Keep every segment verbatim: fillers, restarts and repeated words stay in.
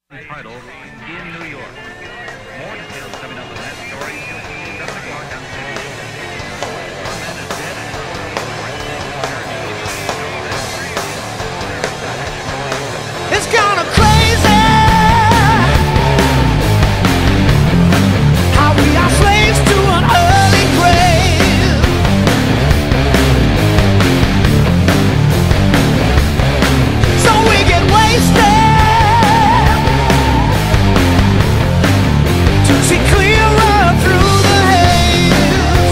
Titled In New York. More details coming up in that story. seven o'clock on C B S. One man is dead and It's kinda crazy how we are slaves to an early grave. So we get wasted to see clearer through the haze.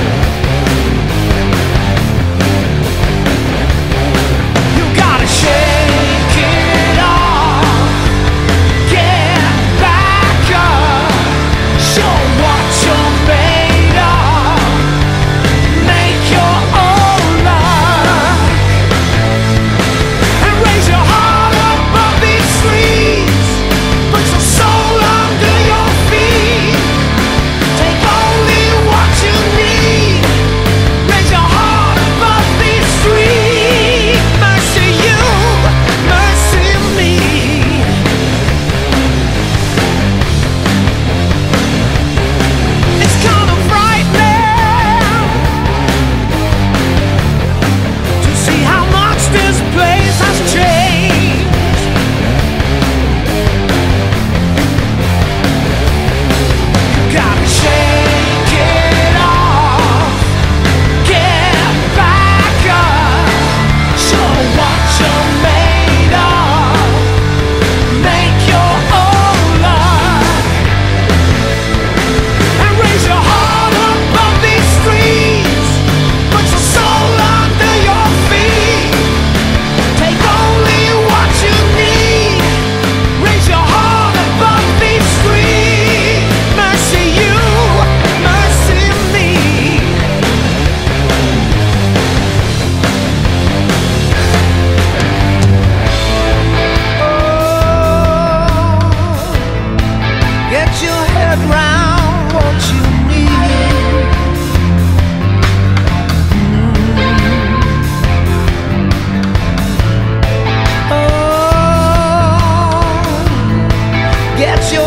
You gotta shake it off, get back up, show what you're made of, make your own luck, and raise your heart above these streets, put your soul under your feet, take only what you need, raise your heart above these streets, mercy you, mercy me. It's kind of frightening to see how much this place has changed. You gotta shake it off, get back up, show what you're made of, make your own luck, and raise your heart above these streets, put your soul under your feet, take only what you need, raise your heart above these streets, mercy you, mercy me. Oh, get your head round what you need. Oh, get your